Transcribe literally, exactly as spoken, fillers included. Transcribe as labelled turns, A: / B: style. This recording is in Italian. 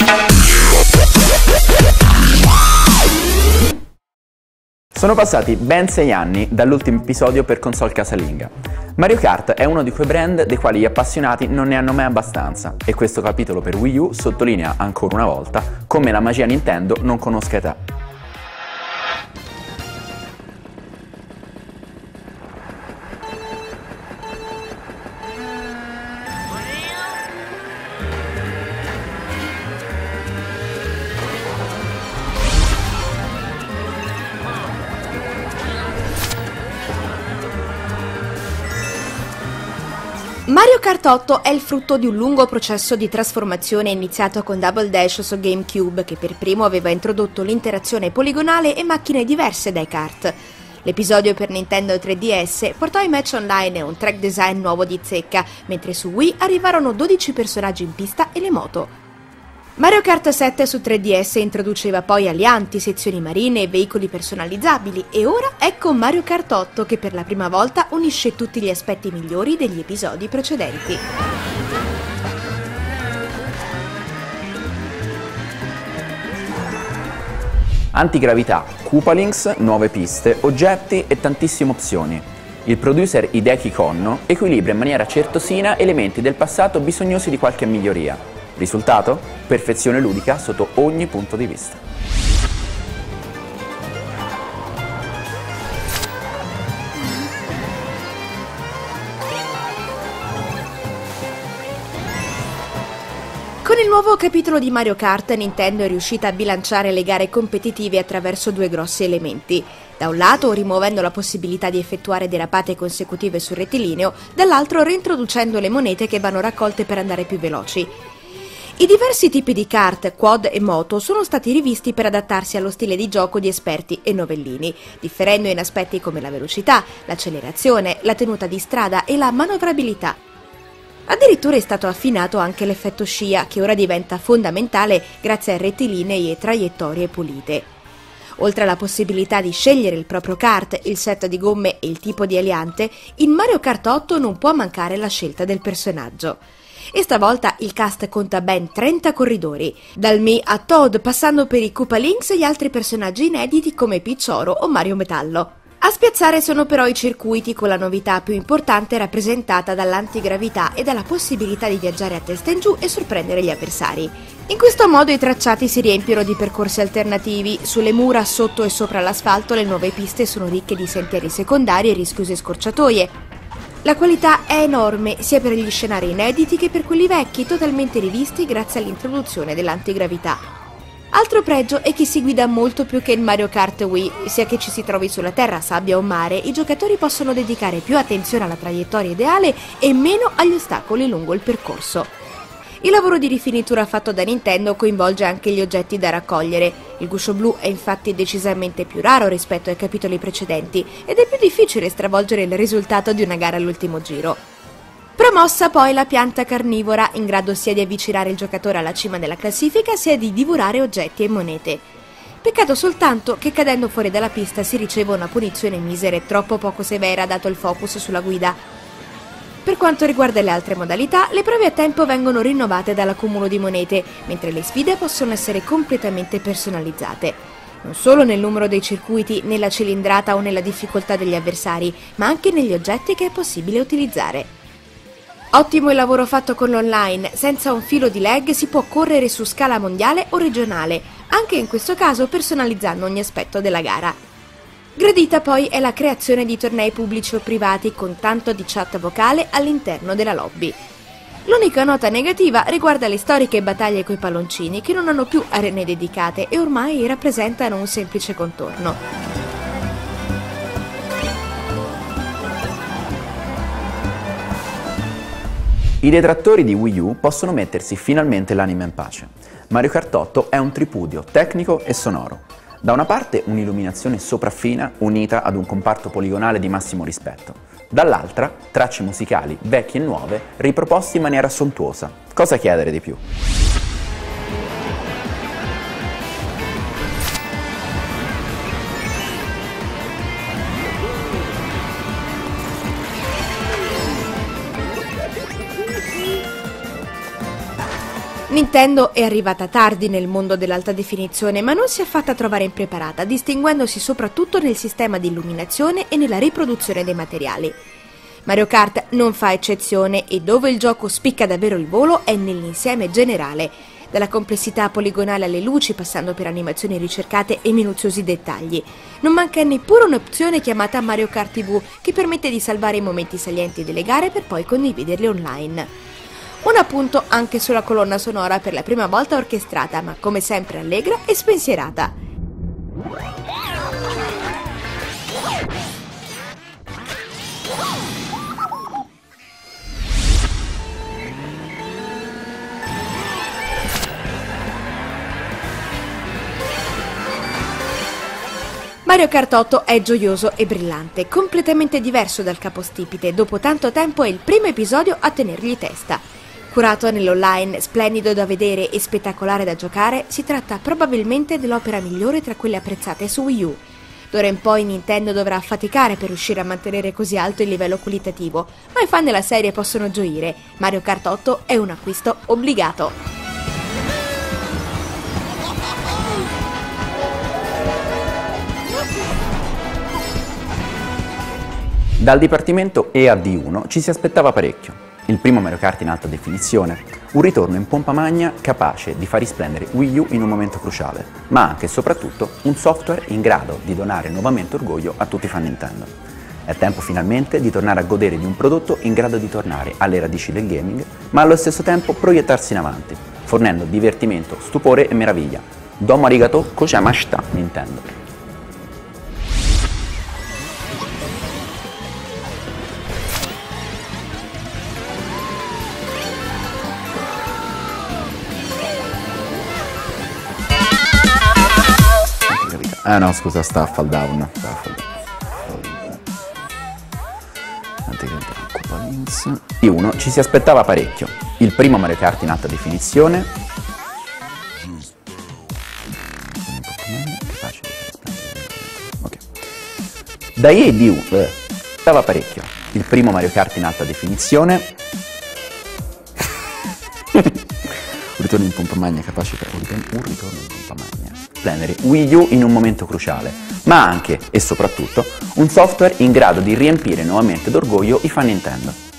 A: Sono passati ben sei anni dall'ultimo episodio per console casalinga. Mario Kart è uno di quei brand dei quali gli appassionati non ne hanno mai abbastanza, e questo capitolo per Wii U sottolinea ancora una volta come la magia Nintendo non conosca età.
B: Mario Kart otto è il frutto di un lungo processo di trasformazione iniziato con Double Dash su GameCube, che per primo aveva introdotto l'interazione poligonale e macchine diverse dai kart. L'episodio per Nintendo tre D S portò i match online e un track design nuovo di zecca, mentre su Wii arrivarono dodici personaggi in pista e le moto. Mario Kart sette su tre D S introduceva poi alianti, sezioni marine e veicoli personalizzabili, e ora ecco Mario Kart otto che per la prima volta unisce tutti gli aspetti migliori degli episodi precedenti.
A: Antigravità, Koopalings, nuove piste, oggetti e tantissime opzioni. Il producer Hideki Konno equilibra in maniera certosina elementi del passato bisognosi di qualche miglioria. Risultato? Perfezione ludica sotto ogni punto di vista.
B: Con il nuovo capitolo di Mario Kart, Nintendo è riuscita a bilanciare le gare competitive attraverso due grossi elementi. Da un lato rimuovendo la possibilità di effettuare derapate consecutive sul rettilineo, dall'altro reintroducendo le monete che vanno raccolte per andare più veloci. I diversi tipi di kart, quad e moto sono stati rivisti per adattarsi allo stile di gioco di esperti e novellini, differendo in aspetti come la velocità, l'accelerazione, la tenuta di strada e la manovrabilità. Addirittura è stato affinato anche l'effetto scia, che ora diventa fondamentale grazie a rettilinei e traiettorie pulite. Oltre alla possibilità di scegliere il proprio kart, il set di gomme e il tipo di aliante, in Mario Kart otto non può mancare la scelta del personaggio. E stavolta il cast conta ben trenta corridori, dal Mii a Toad passando per i Koopalings e gli altri personaggi inediti come Peach Oro o Mario Metallo. A spiazzare sono però i circuiti, con la novità più importante rappresentata dall'antigravità e dalla possibilità di viaggiare a testa in giù e sorprendere gli avversari. In questo modo i tracciati si riempiono di percorsi alternativi, sulle mura, sotto e sopra l'asfalto le nuove piste sono ricche di sentieri secondari e rischiose scorciatoie. La qualità è enorme sia per gli scenari inediti che per quelli vecchi, totalmente rivisti grazie all'introduzione dell'antigravità. Altro pregio è che si guida molto più che in Mario Kart Wii, sia che ci si trovi sulla terra, sabbia o mare, i giocatori possono dedicare più attenzione alla traiettoria ideale e meno agli ostacoli lungo il percorso. Il lavoro di rifinitura fatto da Nintendo coinvolge anche gli oggetti da raccogliere. Il guscio blu è infatti decisamente più raro rispetto ai capitoli precedenti ed è più difficile stravolgere il risultato di una gara all'ultimo giro. Promossa poi la pianta carnivora, in grado sia di avvicinare il giocatore alla cima della classifica sia di divorare oggetti e monete. Peccato soltanto che cadendo fuori dalla pista si riceva una punizione misera e troppo poco severa dato il focus sulla guida. Per quanto riguarda le altre modalità, le prove a tempo vengono rinnovate dall'accumulo di monete, mentre le sfide possono essere completamente personalizzate. Non solo nel numero dei circuiti, nella cilindrata o nella difficoltà degli avversari, ma anche negli oggetti che è possibile utilizzare. Ottimo il lavoro fatto con l'online, senza un filo di lag si può correre su scala mondiale o regionale, anche in questo caso personalizzando ogni aspetto della gara. Gradita poi è la creazione di tornei pubblici o privati con tanto di chat vocale all'interno della lobby. L'unica nota negativa riguarda le storiche battaglie coi palloncini che non hanno più arene dedicate e ormai rappresentano un semplice contorno.
A: I detrattori di Wii U possono mettersi finalmente l'anima in pace. Mario Kart otto è un tripudio tecnico e sonoro. Da una parte un'illuminazione sopraffina unita ad un comparto poligonale di massimo rispetto, dall'altra tracce musicali vecchie e nuove riproposte in maniera sontuosa. Cosa chiedere di più?
B: Nintendo è arrivata tardi nel mondo dell'alta definizione, ma non si è fatta trovare impreparata, distinguendosi soprattutto nel sistema di illuminazione e nella riproduzione dei materiali. Mario Kart non fa eccezione e dove il gioco spicca davvero il volo è nell'insieme generale, dalla complessità poligonale alle luci, passando per animazioni ricercate e minuziosi dettagli. Non manca neppure un'opzione chiamata Mario Kart ti vu che permette di salvare i momenti salienti delle gare per poi condividerli online. Un appunto anche sulla colonna sonora, per la prima volta orchestrata, ma come sempre allegra e spensierata. Mario Kart otto è gioioso e brillante, completamente diverso dal capostipite. Dopo tanto tempo è il primo episodio a tenergli testa. Curato nell'online, splendido da vedere e spettacolare da giocare, si tratta probabilmente dell'opera migliore tra quelle apprezzate su Wii U. D'ora in poi Nintendo dovrà faticare per riuscire a mantenere così alto il livello qualitativo, ma i fan della serie possono gioire. Mario Kart otto è un acquisto obbligato.
A: Dal dipartimento E A D uno ci si aspettava parecchio. Il primo Mario Kart in alta definizione, un ritorno in pompa magna capace di far risplendere Wii U in un momento cruciale, ma anche e soprattutto un software in grado di donare nuovamente orgoglio a tutti i fan Nintendo. È tempo finalmente di tornare a godere di un prodotto in grado di tornare alle radici del gaming, ma allo stesso tempo proiettarsi in avanti, fornendo divertimento, stupore e meraviglia. Domo arigato gozaimashita, Nintendo. Ah no, scusa, sta a fall down. Sta a fall down. Di uno ci si aspettava parecchio. Il primo Mario Kart in alta definizione. Okay. Da E A D uno eh, stava parecchio. Il primo Mario Kart in alta definizione. Un ritorno in pompa magna capace per un ritorno in pompa magna. Splendere Wii U in un momento cruciale, ma anche e soprattutto un software in grado di riempire nuovamente d'orgoglio i fan Nintendo.